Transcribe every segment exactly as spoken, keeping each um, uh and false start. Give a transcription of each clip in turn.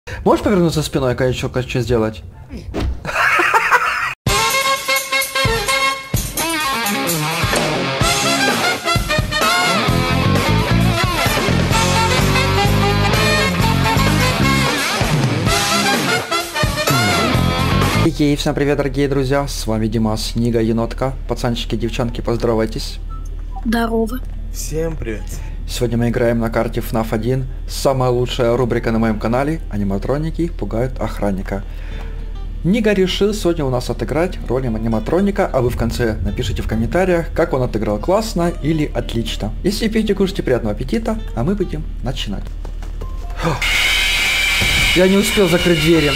Можешь повернуться спиной, когда еще хочу сделать? И всем привет, дорогие друзья, с вами Димас, Нига Енотка. Пацанчики, девчонки, поздоровайтесь. Здорово. Всем привет. Сегодня мы играем на карте эф наф один. Самая лучшая рубрика на моем канале. Аниматроники пугают охранника. Нига решил сегодня у нас отыграть роль аниматроника, а вы в конце напишите в комментариях, как он отыграл классно или отлично. Если пьете, кушайте, приятного аппетита, а мы будем начинать. Я не успел закрыть двери.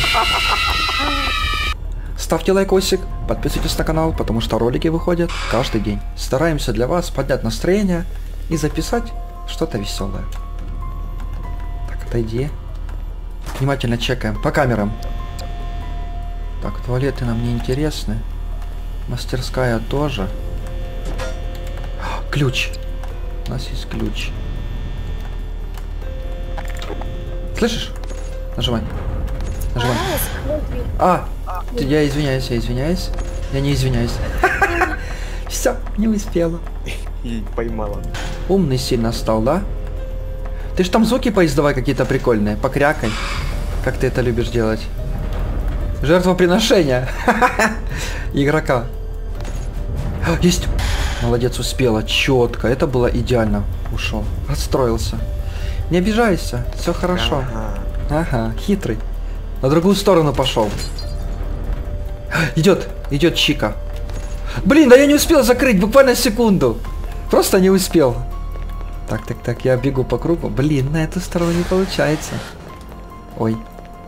Ставьте лайкосик, подписывайтесь на канал, потому что ролики выходят каждый день. Стараемся для вас поднять настроение и записать что-то веселое. Так, отойди. Внимательно чекаем по камерам. Так, туалеты нам не интересны. Мастерская тоже. Ключ. У нас есть ключ. Слышишь? Нажимай. Нажимай. А! Я извиняюсь, я извиняюсь. Я не извиняюсь. Все, не успела. И поймала. Умный сильно стал, да? Ты ж там звуки поиздавай какие-то прикольные, покрякай. Как ты это любишь делать. Жертвоприношение. Игрока. Есть. Молодец, успела. Четко. Это было идеально. Ушел. Расстроился. Не обижайся. Все хорошо. Ага. Ага, хитрый. На другую сторону пошел. Идет, идет Чика. Блин, да я не успел закрыть, буквально секунду. Просто не успел. Так, так, так, я бегу по кругу. Блин, на эту сторону не получается. Ой.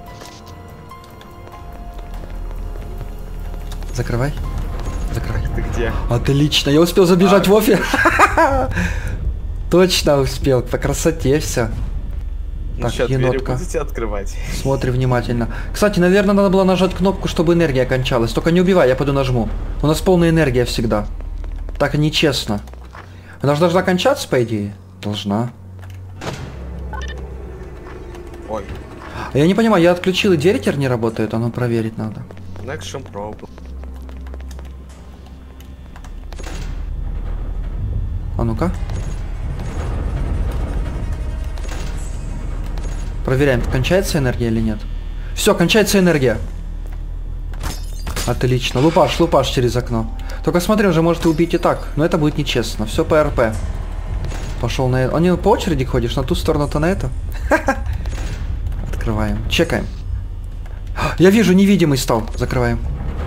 Закрывай. Закрывай. Ты где? Отлично, я успел забежать а, в офис. Точно успел, по красоте все. Ну Так, что, двери енотка. будете открывать? Смотри внимательно. Кстати, наверное, надо было нажать кнопку, чтобы энергия кончалась. Только не убивай, я пойду нажму. У нас полная энергия всегда. Так нечестно. Она же должна кончаться, по идее? Должна. Ой. Я не понимаю, я отключил, и двери теперь не работают, а ну проверить надо. Next Probe. А ну-ка. Проверяем, кончается энергия или нет. Все, кончается энергия. Отлично. Лупаш, лупаш через окно. Только смотри, уже может и убить и так. Но это будет нечестно. Все по эр пэ. Пошел на это. Они по очереди ходишь, на ту сторону, то на эту. Открываем. Чекаем. Я вижу, невидимый стал. Закрываем.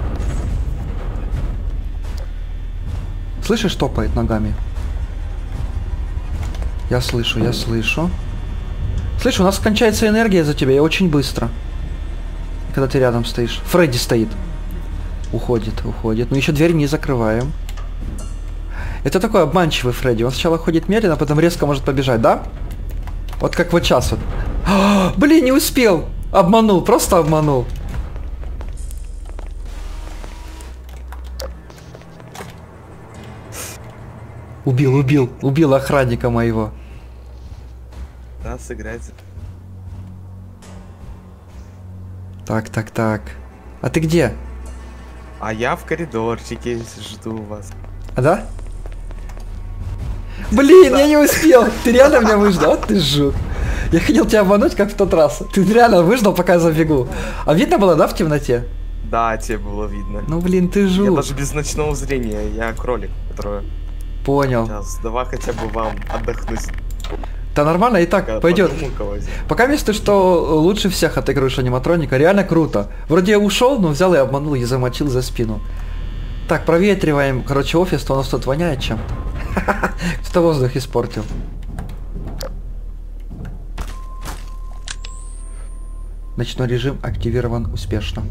Слышишь, топает ногами? Я слышу, я слышу. Слышь, у нас кончается энергия за тебя, и очень быстро. Когда ты рядом стоишь. Фредди стоит. Уходит, уходит. Но еще дверь не закрываем. Это такой обманчивый Фредди. Он сначала ходит медленно, а потом резко может побежать, да? Вот как вот сейчас вот. А, блин, не успел. Обманул, просто обманул. Убил, убил, убил охранника моего. Да, сыграть. Так, так, так. А ты где? А я в коридорчике жду вас. А да? Блин, я не успел. Ты реально меня выждал? Ты жук. Я хотел тебя обмануть, как в тот раз. Ты реально выждал, пока я забегу. А видно было, да, в темноте? Да, тебе было видно. Ну, блин, ты жук. Я даже без ночного зрения. Я кролик, который... Понял. Сейчас, давай хотя бы вам отдохнуть. Да нормально, и так Я пойдет. подумал, Пока вместо, что лучше всех отыгрываешь аниматроника, реально круто. Вроде я ушел, но взял и обманул, и замочил за спину. Так, проветриваем, короче, офис, то у нас тут воняет чем-то. Кто-то воздух испортил. Ночной режим активирован успешно.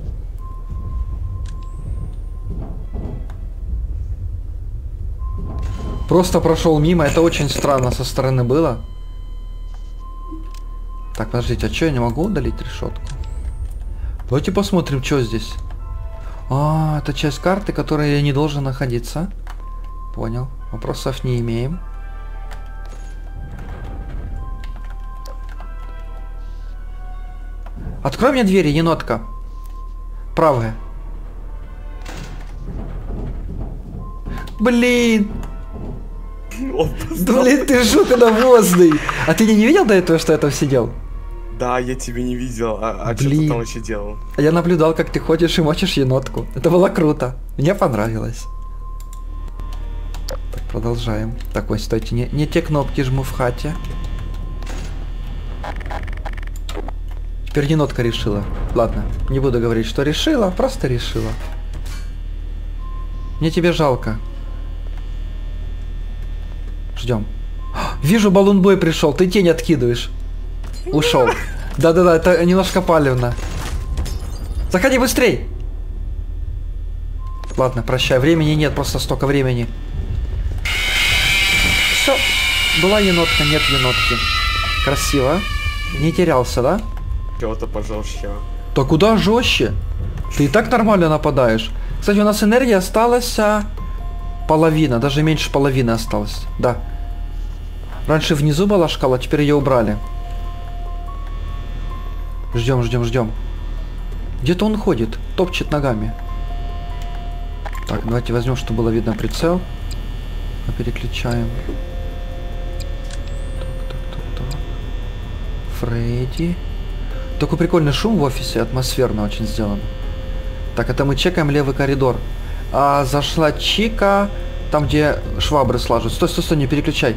Просто прошел мимо, это очень странно со стороны было. Так, подождите, а что, я не могу удалить решетку? Давайте посмотрим, что здесь. А, это часть карты, которой я не должен находиться. Понял. Вопросов не имеем. Открой мне двери, енотка. Правая. Блин. Да, блин, ты жутко навозный. А ты не, не видел до этого, что я там сидел? Да, я тебя не видел. А, а что ты там вообще делал? Я наблюдал, как ты ходишь и мочишь енотку. Это было круто. Мне понравилось. Так, продолжаем. Так, ой, стойте, не, не те кнопки жму в хате. Теперь енотка решила. Ладно, не буду говорить, что решила, просто решила. Мне тебе жалко. Ждем. Вижу, баллонбой пришел, ты тень откидываешь. Ушел. Да-да-да, это немножко палевно. Заходи быстрей. Ладно, прощай, времени нет, просто столько времени. Все, была енотка, нет енотки. Красиво. Не терялся, да? Чего-то пожестче. Да куда жестче? Ты и так нормально нападаешь. Кстати, у нас энергия осталась а, половина, даже меньше половины осталось. Да. Раньше внизу была шкала, теперь ее убрали. Ждем, ждем, ждем. Где-то он ходит, топчет ногами. Так, давайте возьмем, чтобы было видно прицел. А переключаем. Так, так, так, так. Фредди. Такой прикольный шум в офисе, атмосферно очень сделан. Так, это мы чекаем левый коридор. А зашла Чика, там где швабры слажут. Стой, стой, стой, не переключай.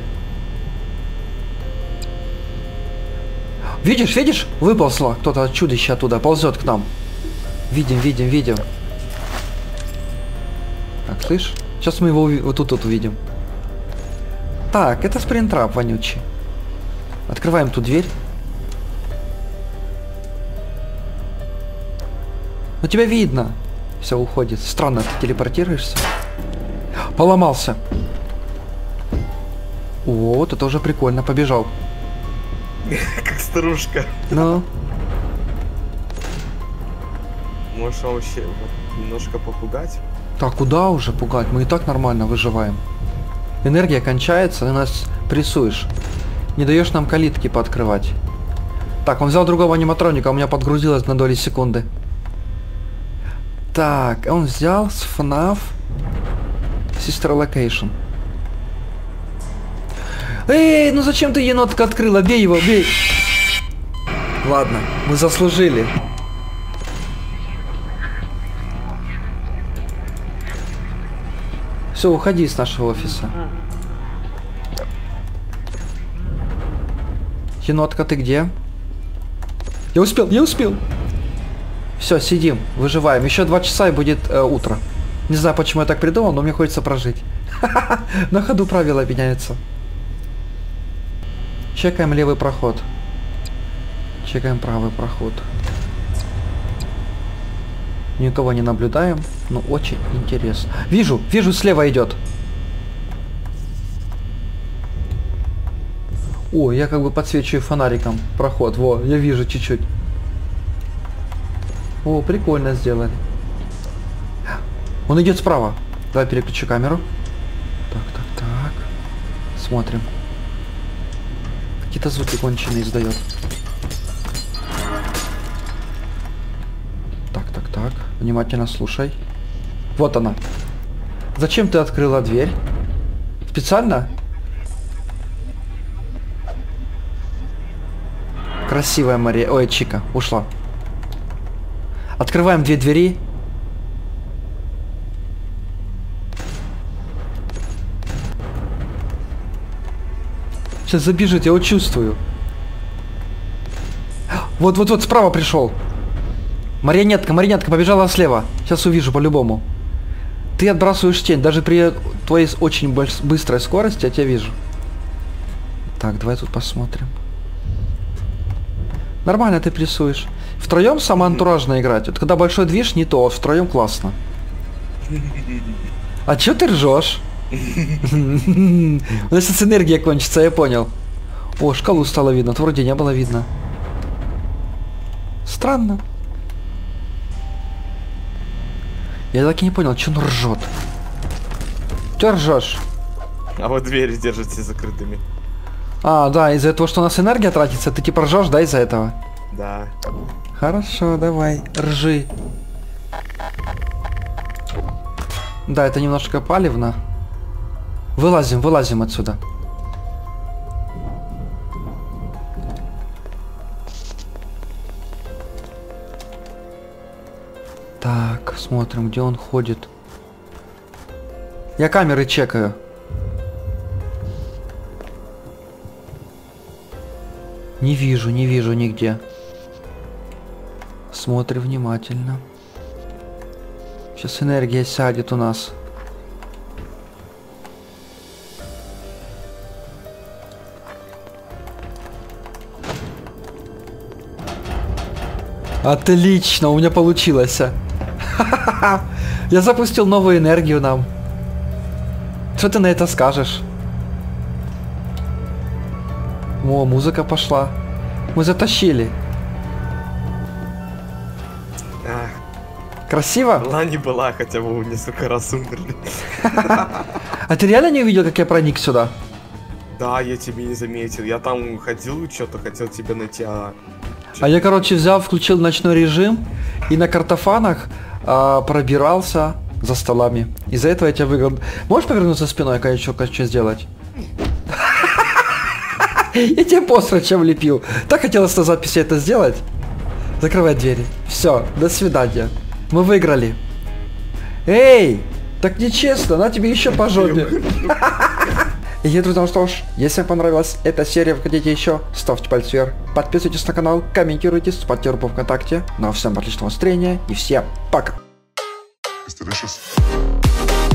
Видишь, видишь? Выползла кто-то чудище оттуда, ползет к нам. Видим, видим, видим. Так, слышь? Сейчас мы его вот тут вот увидим. Так, это спринтрап вонючий. Открываем ту дверь. Ну тебя видно. Все уходит. Странно, ты телепортируешься. Поломался. Вот, это уже прикольно. Побежал. Как старушка. Ну. Можешь вообще немножко попугать? Так, куда уже пугать? Мы и так нормально выживаем. Энергия кончается, ты нас прессуешь. Не даешь нам калитки пооткрывать. Так, он взял другого аниматроника, у меня подгрузилось на доли секунды. Так, он взял с эф наф Sister Location. Эй, ну зачем ты енотка открыла? Бей его, бей. Ладно, мы заслужили. Все, уходи с нашего офиса. Енотка, ты где? Я успел, я успел. Все, сидим, выживаем. Еще два часа и будет э, утро. Не знаю, почему я так придумал, но мне хочется прожить. На ходу правила меняются. Чекаем левый проход. Чекаем правый проход. Никого не наблюдаем, но очень интересно. Вижу, вижу, слева идет. О, я как бы подсвечиваю фонариком проход. Во, я вижу чуть-чуть. О, прикольно сделали. Он идет справа. Давай переключу камеру. Так, так, так. Смотрим. Какие-то звуки конченые издает. Так, так, так. Внимательно слушай. Вот она. Зачем ты открыла дверь? Специально? Красивая Мария. Ой, Чика. Ушла. Открываем две двери. Сейчас забежит, я его чувствую. Вот-вот-вот, справа пришел. Марионетка, марионетка побежала слева. Сейчас увижу по-любому. Ты отбрасываешь тень. Даже при твоей очень быстрой скорости я тебя вижу. Так, давай тут посмотрим. Нормально ты прессуешь. Втроем самоантуражно играть. Вот когда большой движ, не то, а втроем классно. А чё ты ржешь? У нас сейчас энергия кончится, я понял. О, шкалу стало видно, вроде не было видно. Странно. Я так и не понял, чё он ржет. Чё ржешь? А вот двери держите закрытыми. А, да, из-за того, что у нас энергия тратится, ты типа ржешь, да, из-за этого? Да. Хорошо, давай, ржи. Да, это немножко палевно. Вылазим, вылазим отсюда. Так, смотрим, где он ходит. Я камеры чекаю. Не вижу, не вижу нигде. Смотрим внимательно. Сейчас энергия сядет у нас. Отлично, у меня получилось. Я запустил новую энергию нам. Что ты на это скажешь? О, музыка пошла. Мы затащили. Ах, Красиво? была не была, хотя бы мы несколько раз умерли. А ты реально не увидел, как я проник сюда? Да, я тебя не заметил. Я там ходил, что-то хотел тебя найти, а... А я, короче, взял, включил ночной режим и на картофанах а, пробирался за столами. Из-за этого я тебя выиграл. Можешь повернуться спиной, когда я еще хочу сделать? Я тебе посрача влепил. Так хотелось на записи это сделать. Закрывай двери. Все, до свидания. Мы выиграли. Эй, так нечестно, на тебе еще по жопе. И, друзья, ну что ж, если вам понравилась эта серия, вы хотите еще, ставьте пальцы вверх, подписывайтесь на канал, комментируйте, вступайте в группу ВКонтакте. Ну а всем отличного настроения и всем пока. It's delicious.